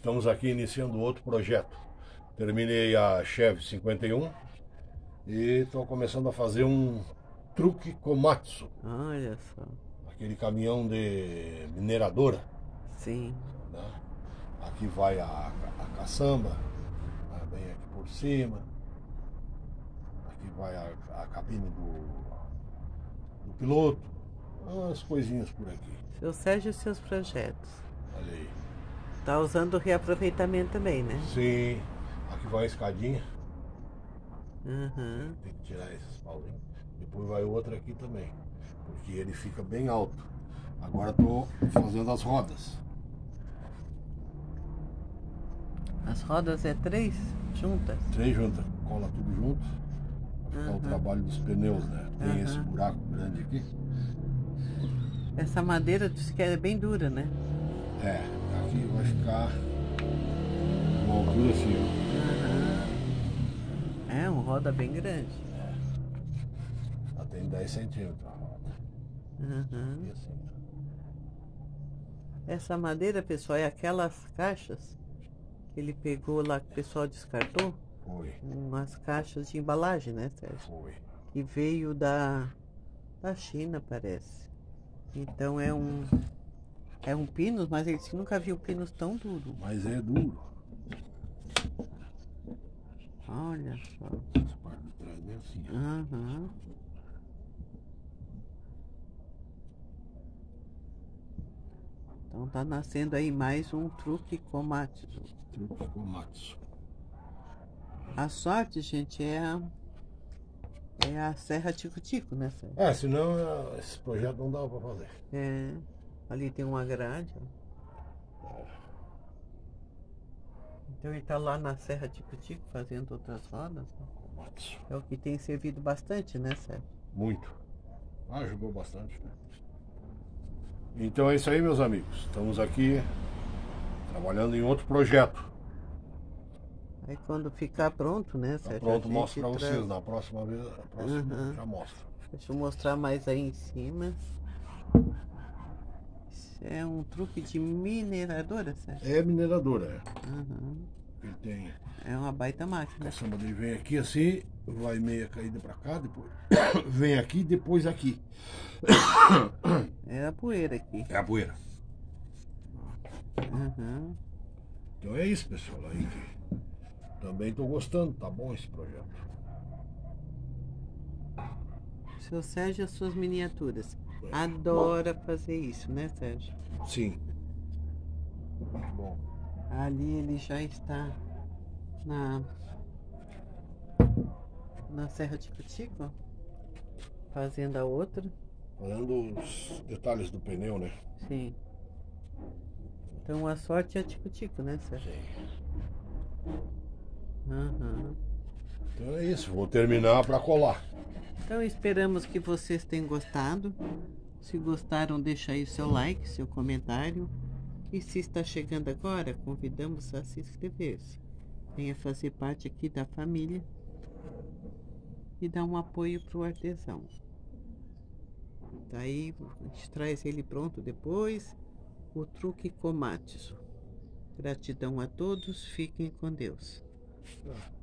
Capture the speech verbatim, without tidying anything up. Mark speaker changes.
Speaker 1: Estamos aqui iniciando outro projeto. Terminei a Chevy cinquenta e um e estou começando a fazer um truque Komatsu.
Speaker 2: Olha só.
Speaker 1: Aquele caminhão de mineradora.
Speaker 2: Sim.
Speaker 1: Né? Aqui vai a, a caçamba, né? Bem aqui por cima. Aqui vai a, a cabine do, do piloto. Umas coisinhas por aqui.
Speaker 2: Seu Sérgio e seus projetos.
Speaker 1: Olha aí.
Speaker 2: Tá usando o reaproveitamento também, né?
Speaker 1: Sim. Aqui vai a escadinha.
Speaker 2: Uhum.
Speaker 1: Tem que tirar esses pauzinhos. Depois vai outra aqui também. Porque ele fica bem alto. Agora estou fazendo as rodas.
Speaker 2: As rodas é três juntas?
Speaker 1: Três juntas. Cola tudo junto. Pra ficar
Speaker 2: Uhum.
Speaker 1: o trabalho dos pneus, né? Tem
Speaker 2: Uhum.
Speaker 1: esse buraco grande aqui.
Speaker 2: Essa madeira diz que é bem dura, né?
Speaker 1: É, aqui vai ficar uma altura assim, ó.
Speaker 2: Uhum. É, uma roda bem grande.
Speaker 1: É. Ela tem dez centímetros a roda.
Speaker 2: Uhum.
Speaker 1: E assim.
Speaker 2: Essa madeira, pessoal, é aquelas caixas que ele pegou lá que o pessoal descartou?
Speaker 1: Foi.
Speaker 2: Umas caixas de embalagem, né, Sérgio?
Speaker 1: Foi.
Speaker 2: Que veio da, da China, parece. Então é um é um pinus, mas ele disse que nunca viu pinus tão duro.
Speaker 1: Mas é duro.
Speaker 2: Olha só.
Speaker 1: Essa parte de trás é assim, ó.
Speaker 2: Uhum. Então tá nascendo aí mais um truque Komatsu.
Speaker 1: Truque Komatsu.
Speaker 2: A sorte, gente, é a, é a Serra Tico-Tico, né, Sérgio?
Speaker 1: É, senão eh, esse projeto não dava pra fazer.
Speaker 2: É. Ali tem uma grade, ó. Então ele tá lá na Serra Tico-Tico fazendo outras rodas.
Speaker 1: Komatsu.
Speaker 2: É o que tem servido bastante, né, Sérgio?
Speaker 1: Muito. Ajudou bastante, né? Então é isso aí, meus amigos. Estamos aqui trabalhando em outro projeto.
Speaker 2: Aí quando ficar pronto, né,
Speaker 1: Tá
Speaker 2: Sérgio?
Speaker 1: pronto,
Speaker 2: a
Speaker 1: mostro pra
Speaker 2: gente
Speaker 1: vocês.
Speaker 2: traz-
Speaker 1: Na próxima vez, a próxima
Speaker 2: Uhum.
Speaker 1: já mostro.
Speaker 2: Deixa eu mostrar mais aí em cima. Isso é um truque de mineradora, Sérgio?
Speaker 1: É mineradora, é.
Speaker 2: Uhum.
Speaker 1: Ele tem.
Speaker 2: É uma baita
Speaker 1: A
Speaker 2: máquina.
Speaker 1: caçamba dele vem aqui assim, vai meia caída pra cá, depois vem aqui, depois aqui.
Speaker 2: É a poeira aqui.
Speaker 1: É a poeira.
Speaker 2: Uhum.
Speaker 1: Então é isso, pessoal. Aí que também tô gostando, tá bom esse projeto.
Speaker 2: Seu Sérgio e as suas miniaturas. Adora fazer isso, né, Sérgio?
Speaker 1: Sim. Muito bom.
Speaker 2: Ali ele já está na, na Serra Tico-Tico, ó, fazendo a outra.
Speaker 1: Fazendo os detalhes do pneu, né?
Speaker 2: Sim. Então a sorte é Tico-Tico, né, Sérgio?
Speaker 1: Sim.
Speaker 2: Uhum.
Speaker 1: Então é isso, vou terminar para colar.
Speaker 2: Então esperamos que vocês tenham gostado. Se gostaram, deixa aí o seu like, seu comentário. E se está chegando agora, convidamos a se inscrever-se. Venha fazer parte aqui da família e dar um apoio para o artesão. Daí a gente traz ele pronto depois. O truque Komatsu. Gratidão a todos, fiquem com Deus.